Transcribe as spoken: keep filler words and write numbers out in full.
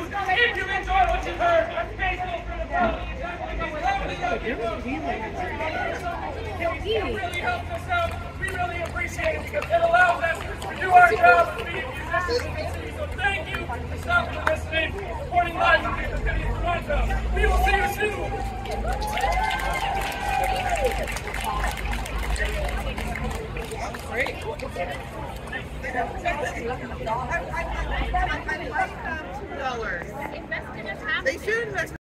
If you enjoyed what you heard, I'm thankful for the quality of It really helps us out. We really appreciate it because it allows us to do our job as being musicians in the city. So thank you for stopping and listening, supporting live music in the city of Toronto. We will see you soon. Great. I like um, two dollars. They should invest.